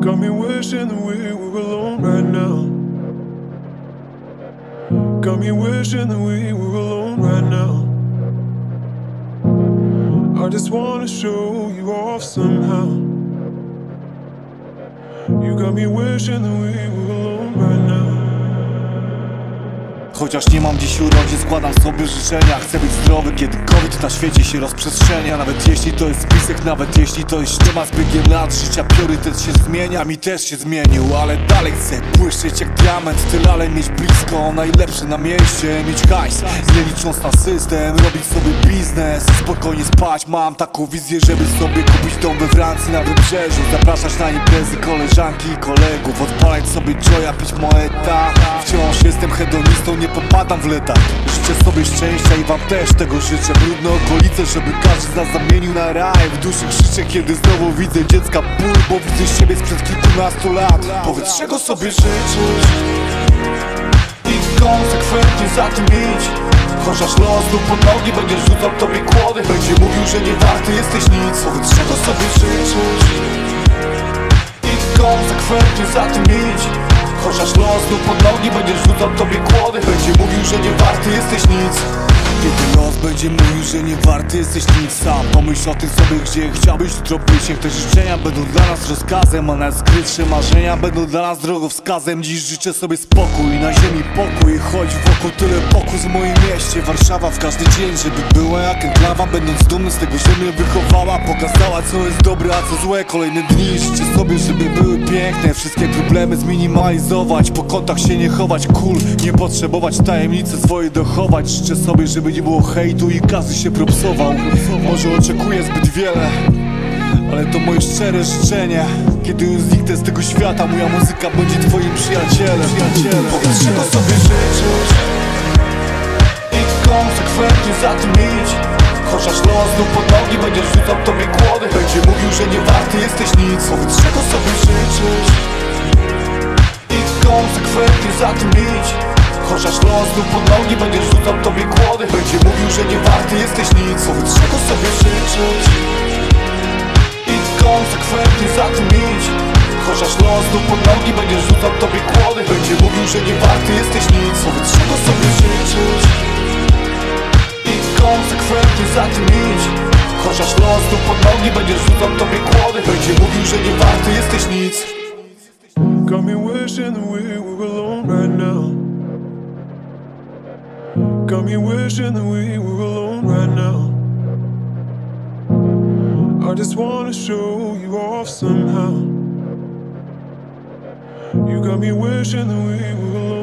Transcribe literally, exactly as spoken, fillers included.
Got me wishing that we were alone right now. Got me wishing that we were alone right now. I just wanna show you off somehow. You got me wishing that we were alone right now. Chociaż nie mam dziś urodzin, składam sobie życzenia. Chcę być zdrowy, kiedy COVID na świecie się rozprzestrzenia. Nawet jeśli to jest spisek, nawet jeśli to jest ściema z biegiem lat. Życia priorytet się zmienia, mi też się zmienił. Ale dalej chcę błyszczeć jak diament, tyle ale mieć blisko. Najlepszy na mieście, mieć hajs, nie licząc na system. Robić sobie biznes, spokojnie spać. Mam taką wizję, żeby sobie kupić dom we Francji na wybrzeżu. Zapraszać na imprezy koleżanki i kolegów. Odpalać sobie joya, pić moeta. Wciąż jestem hedonistą, nie popadam w letach. Życzę sobie szczęścia i wam też tego życzę. Brudne okolice, żeby każdy z nas zamienił na raj. W duszy krzyczę, kiedy znowu widzę dziecka ból, bo widzę siebie sprzed kilkunastu lat. Powiedz, czego sobie życzysz i konsekwentnie za tym idź. Chociaż los tu pod nogi będzie rzucał tobie kłody, będzie mówił, że nie warty jesteś nic. Powiedz, czego sobie życzysz i konsekwentnie za tym idź. Chociaż los tu pod nogi będzie rzucał tobie kłody, będzie mówił, że nie warty jesteś nic. Kiedy los będzie mówił, że nie warty jesteś nic sam, pomyśl o tym sobie, gdzie chciałbyś jutro być. Niech te życzenia będą dla nas rozkazem, a najskrytsze marzenia będą dla nas drogowskazem. Dziś życzę sobie spokój, na ziemi pokój. Chodź wokół tyle pokus w moim mieście. Warszawa w każdy dzień, żeby była jak enklawa. Będąc dumny z tego, że mnie wychowała, pokazała co jest dobre, a co złe. Kolejne dni życzę sobie, żeby były piękne. Wszystkie problemy zminimalizować, po kątach się nie chować, cool, nie potrzebować tajemnicy swojej dochować. Życzę sobie, żeby nie było hejtu i każdy się propsował. Może oczekuję zbyt wiele, ale to moje szczere życzenie. Kiedy już zniknę z tego świata, moja muzyka będzie twoim przyjacielem. Powiedz, czego sobie życzysz i konsekwentnie za tym idź. Chociaż los tu pod nogi będzie rzucał tobie kłody, będzie mówił, że nie warty jesteś nic. Powiedz, czego sobie życzysz i konsekwentnie za tym idź. Chociaż los tu pod nogi będzie rzucał tobie kłody, będzie mówił, że nie warty jesteś nic. Powiedz, czego sobie życzysz i konsekwentnie za tym idź. Chociaż los tu pod nogi będzie rzucał tobie kłody, będzie mówił, że nie warty jesteś nic. Powiedz, czego sobie życzysz i konsekwentnie za tym idź. Chociaż los tu pod nogi będzie rzucał tobie kłody, będzie mówił, że nie warty jesteś nic. Got me wishing that we were alone right now. Got me wishing that we were alone right now. I just wanna show you off somehow. You got me wishing that we were alone.